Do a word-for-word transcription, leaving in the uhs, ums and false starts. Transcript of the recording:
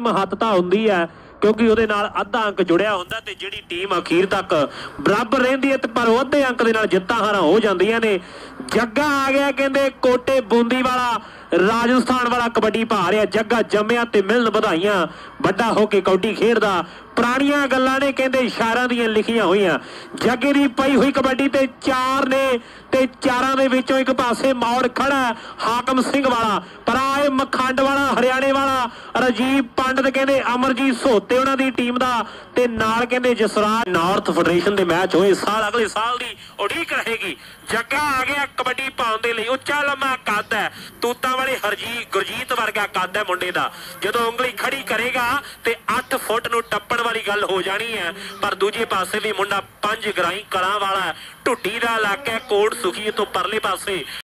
महत्ता हुंदी है क्योंकि उहदे नाल अद्धा अंक जुड़िया हुंदा ते जिहड़ी टीम अखीर तक बराबर रहिंदी है पर वो अद्धे अंक दे नाल जित्तां हारां हो जांदियां ने। जग्गा आ गया कहंदे कोटे बूंदी वाला राजस्थान वाला कबड्डी पा रहा। जग्गा जम्मिया ते मिलन बधाइयां वड्डा होके कबड्डी खेडदा। पुरानियां गल्लां ने कहंदे इशारां दियां लिखियां होईयां। जग्गे दी पई हुई कबड्डी ते चार ने ते चारां दे विचों एक पासे मौड़ खड़ा हाकम सिंह वाला पर आए मखंड वाला हरियाणे वाला राजीव पंडित कहंदे अमरजीत सोते उन्हां दी टीम दा ते नाल कहंदे जसराज नॉर्थ फेडरेशन दे मैच होए साल अगले साल दी उड़ीक रहेगी। जग्गा आ गया कबड्डी पाउण दे लई उच्चा लम्मा कद है तूतां वाले हरजी गुरजीत वर्गा कद है मुंडे दा। जदों उंगली खड़ी करेगा ते अठ फुट नूं टप्पण वाली गल हो जानी है पर दूजे पासे भी मुंडा पंज ग्राई कलां वाला ढुड्डी दा इलाका कोट सुखी तो परले पासे